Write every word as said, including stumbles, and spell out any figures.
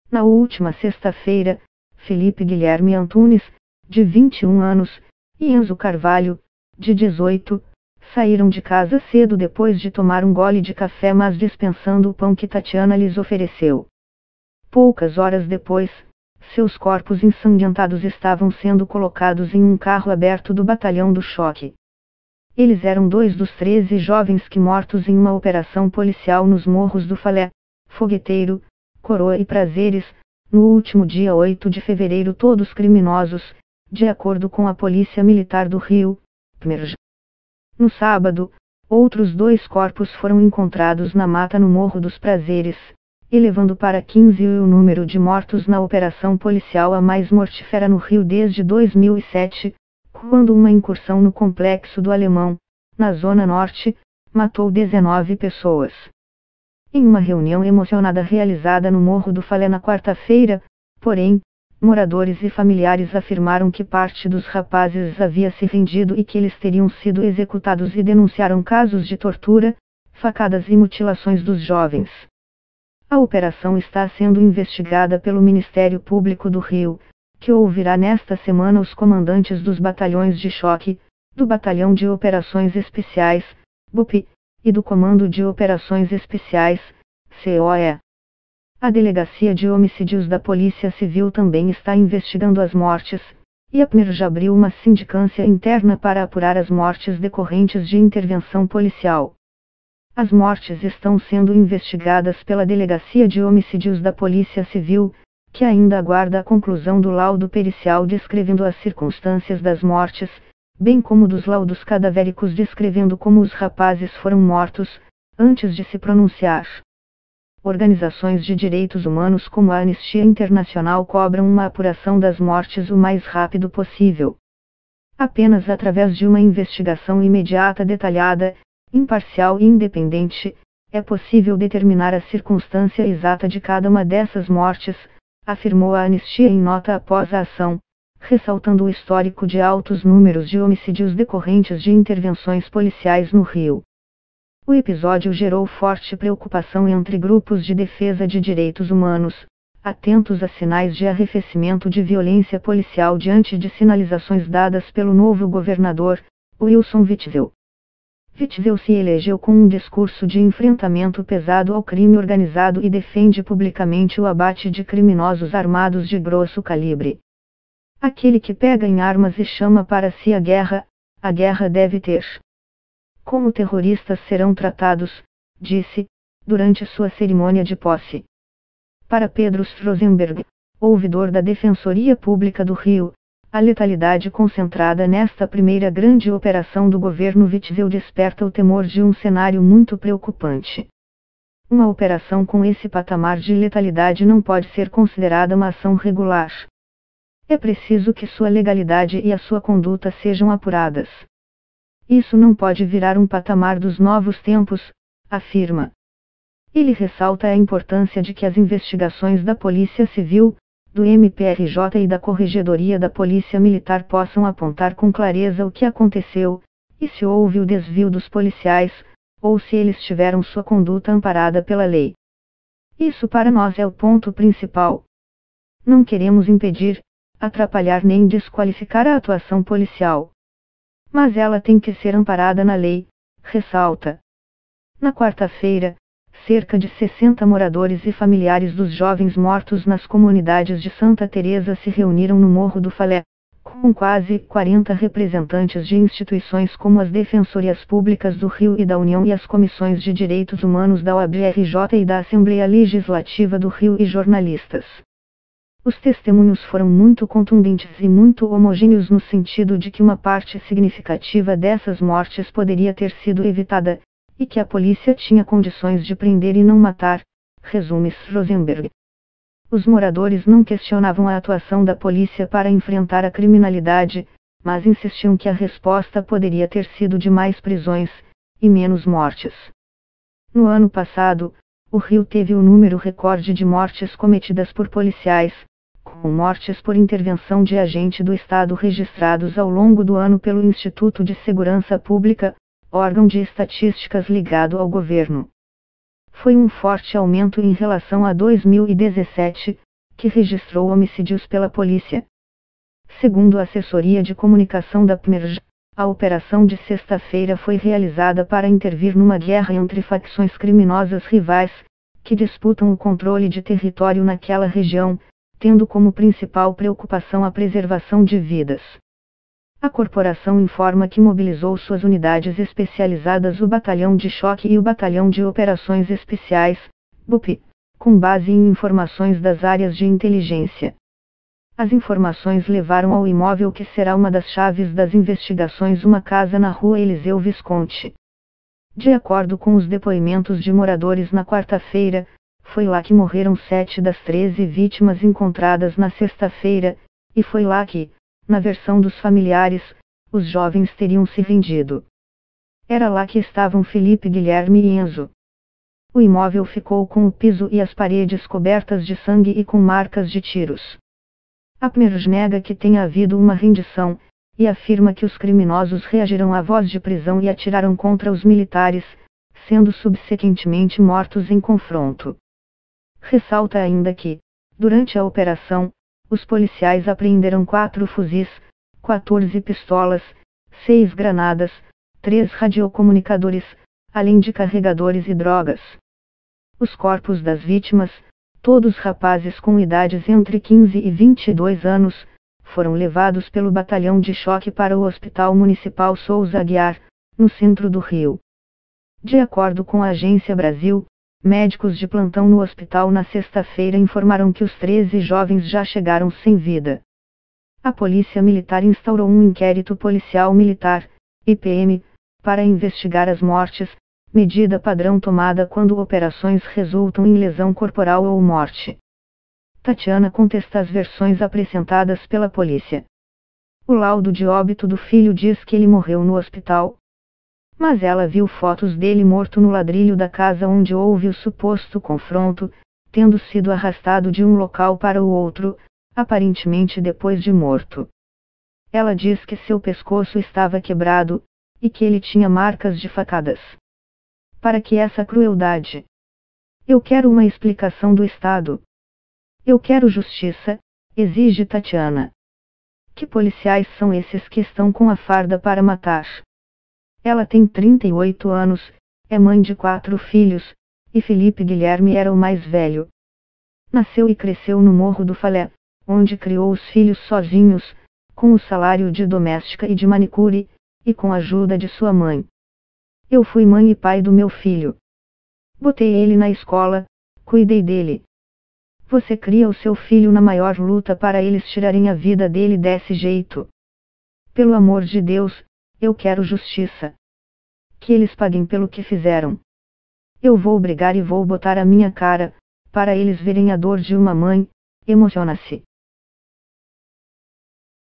Na última sexta-feira, Felipe Guilherme Antunes, de vinte e um anos, e Enzo Carvalho, de dezoito, saíram de casa cedo depois de tomar um gole de café, mas dispensando o pão que Tatiana lhes ofereceu. Poucas horas depois, seus corpos ensanguentados estavam sendo colocados em um carro aberto do batalhão do choque. Eles eram dois dos treze jovens que mortos em uma operação policial nos morros do Falé, Fogueteiro, Coroa e Prazeres, no último dia oito de fevereiro, todos criminosos, de acordo com a Polícia Militar do Rio, P M E R J. No sábado, outros dois corpos foram encontrados na mata no Morro dos Prazeres, elevando para quinze o número de mortos na operação policial a mais mortífera no Rio desde dois mil e sete, quando uma incursão no Complexo do Alemão, na Zona Norte, matou dezenove pessoas. Em uma reunião emocionada realizada no Morro do Falé na quarta-feira, porém, moradores e familiares afirmaram que parte dos rapazes havia se rendido e que eles teriam sido executados e denunciaram casos de tortura, facadas e mutilações dos jovens. A operação está sendo investigada pelo Ministério Público do Rio, que ouvirá nesta semana os comandantes dos batalhões de choque, do Batalhão de Operações Especiais, B O P, e do Comando de Operações Especiais, C O E. A Delegacia de Homicídios da Polícia Civil também está investigando as mortes, e a P M E R J abriu uma sindicância interna para apurar as mortes decorrentes de intervenção policial. As mortes estão sendo investigadas pela Delegacia de Homicídios da Polícia Civil, que ainda aguarda a conclusão do laudo pericial descrevendo as circunstâncias das mortes, bem como dos laudos cadavéricos descrevendo como os rapazes foram mortos, antes de se pronunciar. Organizações de direitos humanos como a Anistia Internacional cobram uma apuração das mortes o mais rápido possível. Apenas através de uma investigação imediata, detalhada, imparcial e independente, é possível determinar a circunstância exata de cada uma dessas mortes, afirmou a Anistia em nota após a ação, ressaltando o histórico de altos números de homicídios decorrentes de intervenções policiais no Rio. O episódio gerou forte preocupação entre grupos de defesa de direitos humanos, atentos a sinais de arrefecimento de violência policial diante de sinalizações dadas pelo novo governador, Wilson Witzel. Witzel se elegeu com um discurso de enfrentamento pesado ao crime organizado e defende publicamente o abate de criminosos armados de grosso calibre. Aquele que pega em armas e chama para si a guerra, a guerra deve ter. Como terroristas serão tratados, disse, durante sua cerimônia de posse. Para Pedro Rosenberg, ouvidor da Defensoria Pública do Rio, a letalidade concentrada nesta primeira grande operação do governo Witzel desperta o temor de um cenário muito preocupante. Uma operação com esse patamar de letalidade não pode ser considerada uma ação regular. É preciso que sua legalidade e a sua conduta sejam apuradas. Isso não pode virar um patamar dos novos tempos, afirma. Ele ressalta a importância de que as investigações da Polícia Civil, do M P R J e da Corregedoria da Polícia Militar possam apontar com clareza o que aconteceu, e se houve o desvio dos policiais, ou se eles tiveram sua conduta amparada pela lei. Isso para nós é o ponto principal. Não queremos impedir, atrapalhar nem desqualificar a atuação policial. Mas ela tem que ser amparada na lei, ressalta. Na quarta-feira, cerca de sessenta moradores e familiares dos jovens mortos nas comunidades de Santa Teresa se reuniram no Morro do Falé, com quase quarenta representantes de instituições como as Defensorias Públicas do Rio e da União e as Comissões de Direitos Humanos da O A B R J e da Assembleia Legislativa do Rio e jornalistas. Os testemunhos foram muito contundentes e muito homogêneos no sentido de que uma parte significativa dessas mortes poderia ter sido evitada, e que a polícia tinha condições de prender e não matar, resume Rosenberg. Os moradores não questionavam a atuação da polícia para enfrentar a criminalidade, mas insistiam que a resposta poderia ter sido de mais prisões, e menos mortes. No ano passado, o Rio teve o número recorde de mortes cometidas por policiais, com mortes por intervenção de agente do Estado registrados ao longo do ano pelo Instituto de Segurança Pública, órgão de estatísticas ligado ao governo. Foi um forte aumento em relação a dois mil e dezessete, que registrou homicídios pela polícia. Segundo a assessoria de comunicação da P M R J, a operação de sexta-feira foi realizada para intervir numa guerra entre facções criminosas rivais, que disputam o controle de território naquela região, tendo como principal preocupação a preservação de vidas. A corporação informa que mobilizou suas unidades especializadas, o Batalhão de Choque e o Batalhão de Operações Especiais, B O P, com base em informações das áreas de inteligência. As informações levaram ao imóvel que será uma das chaves das investigações, uma casa na rua Eliseu Visconti. De acordo com os depoimentos de moradores na quarta-feira, foi lá que morreram sete das treze vítimas encontradas na sexta-feira, e foi lá que, na versão dos familiares, os jovens teriam se rendido. Era lá que estavam Felipe, Guilherme e Enzo. O imóvel ficou com o piso e as paredes cobertas de sangue e com marcas de tiros. A P M R J nega que tenha havido uma rendição, e afirma que os criminosos reagiram à voz de prisão e atiraram contra os militares, sendo subsequentemente mortos em confronto. Ressalta ainda que, durante a operação, os policiais apreenderam quatro fuzis, quatorze pistolas, seis granadas, três radiocomunicadores, além de carregadores e drogas. Os corpos das vítimas, todos rapazes com idades entre quinze e vinte e dois anos, foram levados pelo Batalhão de Choque para o Hospital Municipal Souza Aguiar, no centro do Rio. De acordo com a Agência Brasil, médicos de plantão no hospital na sexta-feira informaram que os treze jovens já chegaram sem vida. A Polícia Militar instaurou um inquérito policial militar, I P M, para investigar as mortes, medida padrão tomada quando operações resultam em lesão corporal ou morte. Tatiana contesta as versões apresentadas pela polícia. O laudo de óbito do filho diz que ele morreu no hospital. Mas ela viu fotos dele morto no ladrilho da casa onde houve o suposto confronto, tendo sido arrastado de um local para o outro, aparentemente depois de morto. Ela diz que seu pescoço estava quebrado, e que ele tinha marcas de facadas. Para que essa crueldade? Eu quero uma explicação do Estado. Eu quero justiça, exige Tatiana. Que policiais são esses que estão com a farda para matar? Ela tem trinta e oito anos, é mãe de quatro filhos, e Felipe Guilherme era o mais velho. Nasceu e cresceu no Morro do Falé, onde criou os filhos sozinhos, com o salário de doméstica e de manicure, e com a ajuda de sua mãe. Eu fui mãe e pai do meu filho. Botei ele na escola, cuidei dele. Você cria o seu filho na maior luta para eles tirarem a vida dele desse jeito. Pelo amor de Deus, eu quero justiça. Que eles paguem pelo que fizeram. Eu vou brigar e vou botar a minha cara, para eles verem a dor de uma mãe, emociona-se.